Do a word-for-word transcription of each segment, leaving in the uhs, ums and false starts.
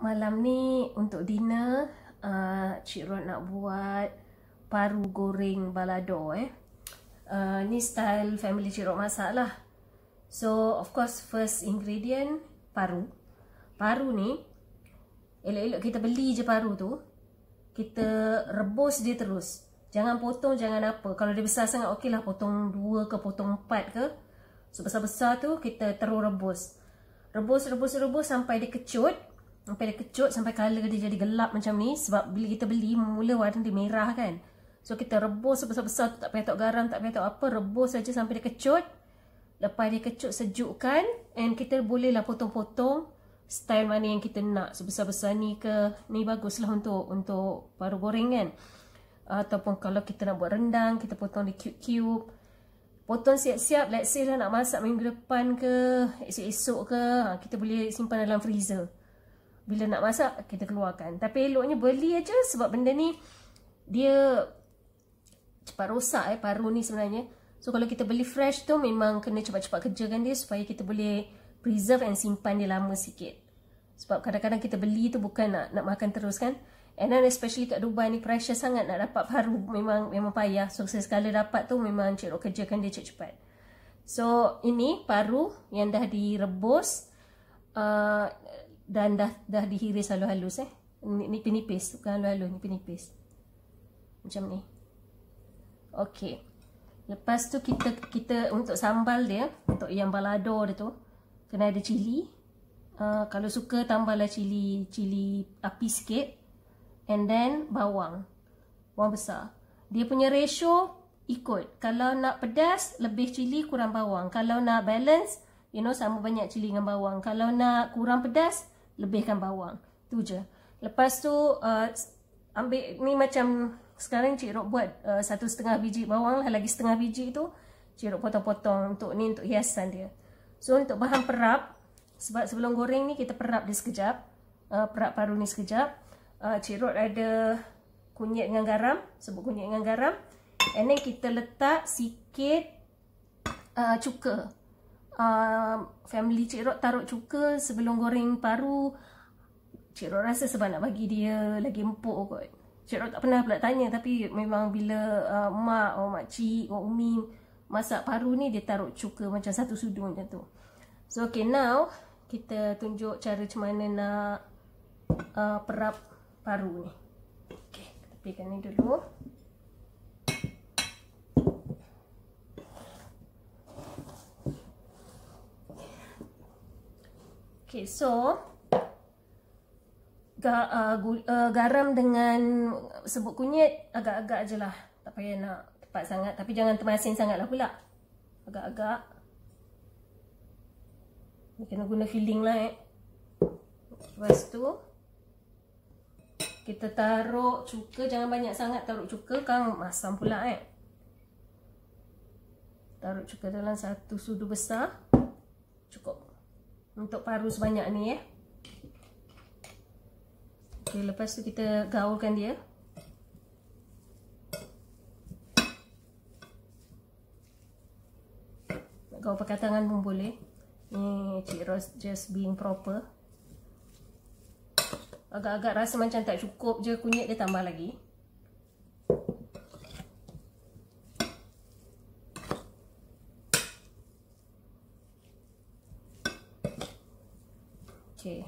Malam ni untuk dinner, uh, Cik Rod nak buat paru goreng balado eh. Uh, ni style family Cik Rod masak lah. So of course first ingredient paru. Paru ni elok-elok kita beli je paru tu, kita rebus dia terus. Jangan potong, jangan apa. Kalau dia besar sangat okey lah, potong dua ke potong empat ke. So besar-besar tu kita terus rebus. Rebus, rebus, rebus sampai dia kecut. Sampai dia kecut, sampai colour dia jadi gelap macam ni. Sebab bila kita beli, mula warna dia merah kan. So kita rebus sebesar-besar tu, tak payah tahu garam, tak payah tahu apa. Rebus saja sampai dia kecut. Lepas dia kecut, sejukkan. And kita bolehlah potong-potong style mana yang kita nak. Sebesar-besar ni ke, ni baguslah untuk untuk paru goreng kan. Ataupun kalau kita nak buat rendang, kita potong di cube-cube. Potong siap-siap, let's say lah nak masak minggu depan ke, esok-esok ke, kita boleh simpan dalam freezer. Bila nak masak, kita keluarkan. Tapi eloknya beli aja sebab benda ni dia cepat rosak eh, paru ni sebenarnya. So kalau kita beli fresh tu memang kena cepat-cepat kerjakan dia supaya kita boleh preserve and simpan dia lama sikit. Sebab kadang-kadang kita beli tu bukan nak nak makan terus kan. And then especially kat Dubai ni pressure sangat nak dapat paru, memang memang payah. So sekali dapat tu memang Cik Rod kerjakan dia cepat-cepat. So ini paru yang dah direbus uh, dan dah dah dihiris halus-halus eh. Ni, ni penipis, bukan halus-halus, ni penipis. Macam ni. Okey. Lepas tu kita kita untuk sambal dia, untuk yang balado dia tu, kena ada cili. Uh, kalau suka tambahlah cili cili api sikit. And then bawang. Bawang besar. Dia punya ratio ikut. Kalau nak pedas, lebih cili, kurang bawang. Kalau nak balance, you know, sama banyak cili dengan bawang. Kalau nak kurang pedas, lebihkan bawang. Tu je. Lepas tu uh, ambil ni macam sekarang Cik Rod buat uh, satu setengah biji bawang lah, lagi setengah biji tu Cik Rod potong-potong untuk ni, untuk hiasan dia. So untuk bahan perap, sebab sebelum goreng ni kita perap dia sekejap, uh, perap paru ni sekejap. uh, Cik Rod ada kunyit dengan garam, sebut kunyit dengan garam. And then kita letak sikit uh, cuka. Uh, family Cik Rod taruh cuka sebelum goreng paru. Cik Rod rasa sebab nak bagi dia lagi empuk kot. Cik Rod tak pernah pula tanya, tapi memang bila uh, mak, oh makcik, oh umi masak paru ni, dia taruh cuka macam satu sudu macam tu. So okay, now kita tunjuk cara macam mana nak uh, perap paru ni. Okay, tepikan ni dulu. Okay, so ga, uh, gu, uh, garam dengan sebut kunyit agak-agak je lah. Tak payah nak tepat sangat, tapi jangan termasin sangat lah pula. Agak-agak. Ni kena guna filling lah eh. Lepas tu kita taruh cuka, jangan banyak sangat taruh cuka kan masam pula eh. Taruh cuka dalam satu sudu besar. Cukup untuk paru sebanyak ni eh. Okay, lepas tu kita gaulkan dia. Nak gaul pakai tangan pun boleh. Ni Cik Rod just being proper. Agak-agak rasa macam tak cukup je kunyit, dia tambah lagi. Okay.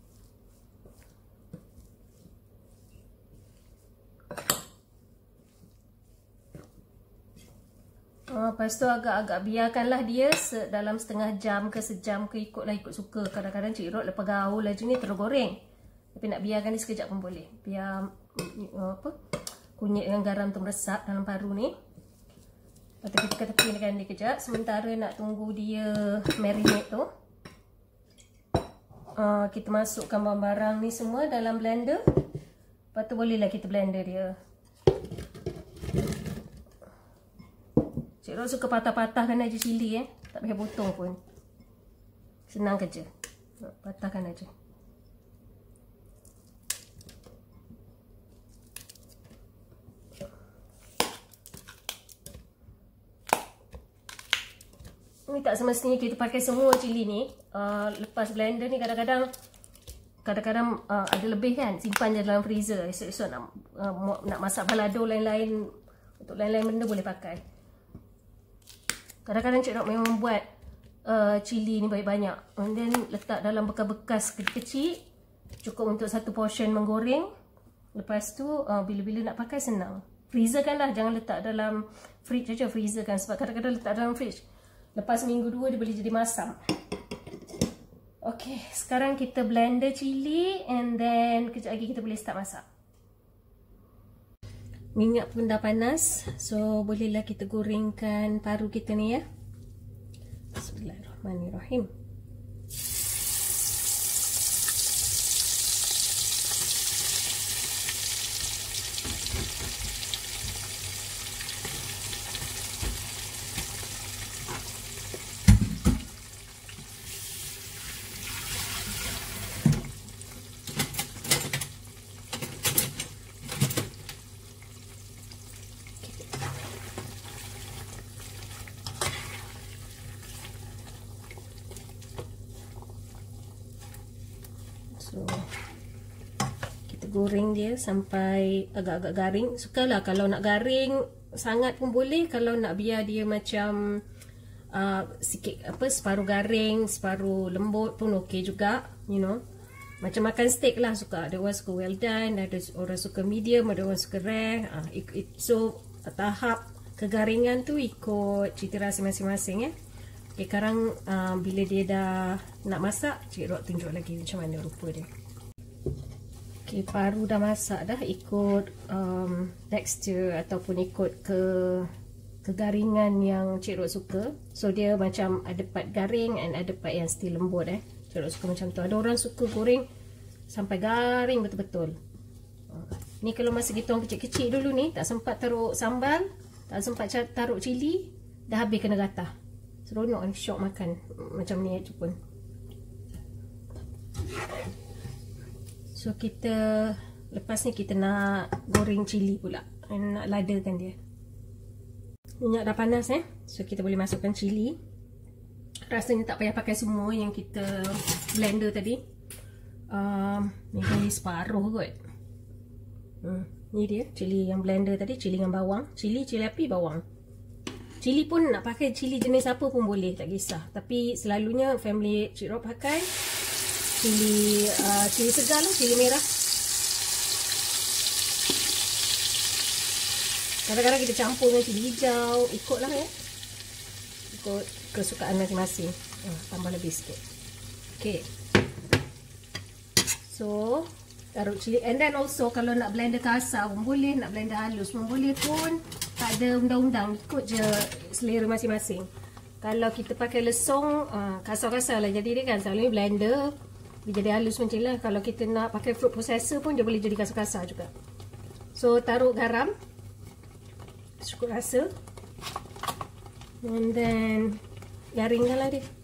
Lepas tu agak-agak biarkanlah dia dalam setengah jam ke sejam ke, ikutlah, ikut suka. Kadang-kadang Cik Rod lepas gaul aja ni terus goreng. Tapi nak biarkan dia sekejap pun boleh. Biar apa, kunyit dengan garam tu meresap dalam paru ni. Lepas tu kita tepikan dia kejap. Sementara nak tunggu dia marinate tu, uh, kita masukkan barang-barang ni semua dalam blender. Lepas tu bolehlah kita blender dia. Cik Rod suka patah-patahkan aja cili eh. Tak payah potong pun. Senang kerja. Patahkan aja. Ni tak semestinya kita pakai semua cili ni. Uh, lepas blender ni kadang-kadang kadang-kadang uh, ada lebih kan, simpan je dalam freezer. Esok-esok nak uh, nak masak balado lain-lain, untuk lain-lain benda boleh pakai. Kadang-kadang Cik Rok memang buat uh, cili ni banyak-banyak, and then letak dalam bekas-bekas kecil-kecil, cukup untuk satu portion menggoreng. Lepas tu uh, bila-bila nak pakai senang. Freezer kan lah, jangan letak dalam fridge saja, freezer kan, sebab kadang-kadang letak dalam fridge lepas minggu dua dia boleh jadi masam. Ok, sekarang kita blender cili, and then kejap lagi kita boleh start masak. Minyak pun dah panas, so bolehlah kita gorengkan paru kita ni ya. Bismillahirrahmanirrahim. So, kita goreng dia sampai agak-agak garing. Sukalah kalau nak garing sangat pun boleh. Kalau nak biar dia macam uh, sikit apa, separuh garing, separuh lembut pun okey juga, you know. Macam makan steak lah, suka. Ada orang suka well done, ada orang suka medium, ada orang suka rare. uh, it, it, So tahap kegaringan tu ikut cita rasa masing-masing ya. Okay, sekarang uh, bila dia dah nak masak, Cik Rok tunjuk lagi macam mana rupa dia. Okay, paru dah masak dah, ikut um, tekstur ataupun ikut ke kegaringan yang Cik Rok suka. So dia macam ada part garing and ada part yang still lembut eh. Cik Rok suka macam tu. Ada orang suka goreng sampai garing betul-betul. uh, Ni kalau masa kita orang kecil-kecil dulu ni, tak sempat taruh sambal, tak sempat taruh cili, dah habis kena gatah. Seronok ni, syok makan macam ni tu pun. So kita lepas ni kita nak goreng cili pula, nak ladakan dia. Minyak dah panas eh. So kita boleh masukkan cili. Rasanya tak payah pakai semua yang kita blender tadi. um, Maybe separuh kot. hmm, Ni dia cili yang blender tadi, cili dengan bawang. Cili, cili api, bawang. Cili pun nak pakai cili jenis apa pun boleh, tak kisah. Tapi selalunya family Cik Rok pakai cili uh, cili segar lah, cili merah. Kadang-kadang kita campur dengan cili hijau, ikutlah ya. Ikut kesukaan masing-masing. uh, Tambah lebih sikit. Okay. So taruh cili, and then also kalau nak blender kasar pun boleh, nak blender halus pun boleh pun. Tak ada undang-undang, ikut je selera masing-masing. Kalau kita pakai lesong, uh, kasar-kasar lah jadi dia kan. Selalunya blender dia jadi halus macam lah. Kalau kita nak pakai fruit processor pun dia boleh jadi kasar-kasar juga. So taruh garam cukup rasa, and then garingkan lah dia.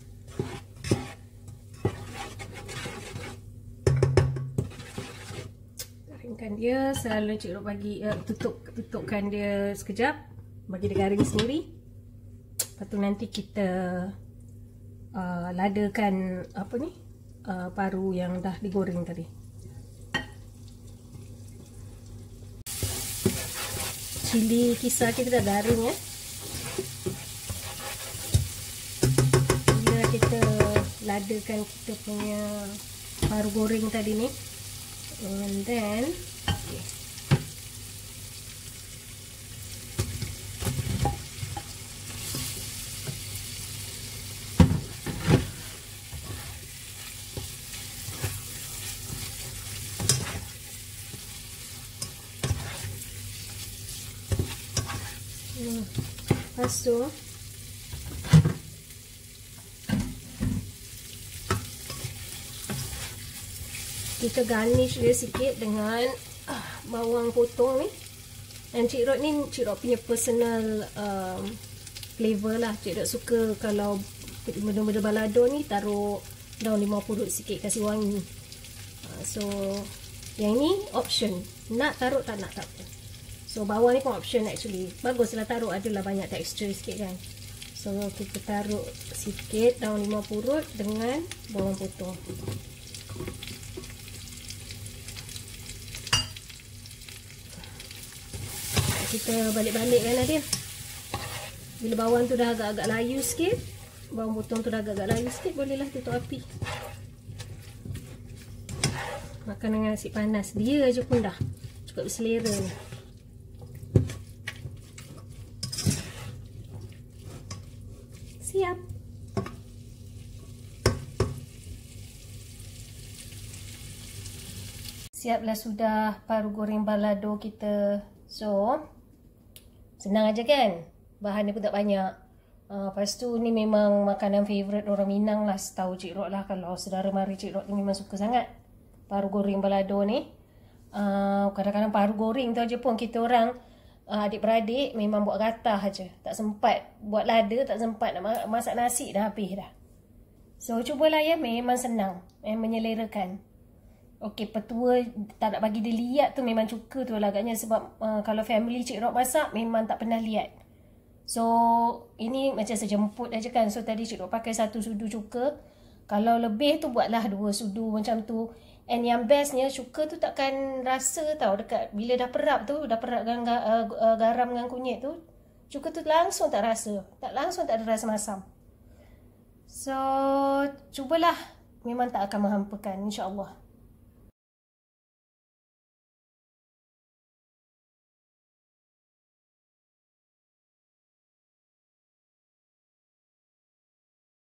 Garingkan dia, selalu Cik Rok bagi uh, tutup tutupkan dia sekejap, bagi dia garing sendiri. Lepas tu nanti kita uh, ladakan apa ni, uh, paru yang dah digoreng tadi. Cili kisar kita dah garing ya. Bila kita ladakan kita punya paru goreng tadi ni, and then okay. Hmm. Lepas tu kita garnish dia sikit dengan uh, bawang potong ni. Dan Cik Rok ni, Cik Rok punya personal um, flavor lah. Cik Rok suka kalau benda-benda balado ni taruh daun limau purut sikit, kasih wangi. uh, So yang ni option, nak taruh tak nak tak apa. So bawang ni pun option actually. Baguslah taruh, adalah banyak tekstur sikit kan. So kita taruh sikit daun limau purut dengan bawang potong. kita balik-balikkan lah dia. Bila bawang tu dah agak-agak layu sikit, bawang potong tu dah agak-agak layu sikit, bolehlah tutup api. Makan dengan nasi panas dia aja pun dah cukup selera ni. Siap. Siaplah sudah paru goreng balado kita. So, senang aja kan? Bahan dia pun tak banyak. Uh, lepas tu ni memang makanan favourite orang Minang lah. Setahu Cik Rod lah, kalau saudara mari Cik Rod ni memang suka sangat paru goreng balado ni. Uh, kadang-kadang paru goreng tu aja pun kita orang uh, adik-beradik memang buat gatah aja. Tak sempat buat lada, tak sempat nak masak nasi dah habis dah. So cubalah ya, memang senang, memang menyelerakan. Okey, petua tak nak bagi dia liat tu memang cuka tu lah agaknya, sebab uh, kalau family Cik Rod masak memang tak pernah liat. So ini macam sejemput aja kan. So tadi Cik Rod pakai satu sudu cuka. Kalau lebih tu buatlah dua sudu macam tu. And yang bestnya cuka tu takkan rasa tau dekat bila dah perap tu, dah perap dengan uh, uh, garam dengan kunyit tu, cuka tu langsung tak rasa, tak langsung tak ada rasa masam. So cubalah, memang tak akan menghampakan insya-Allah.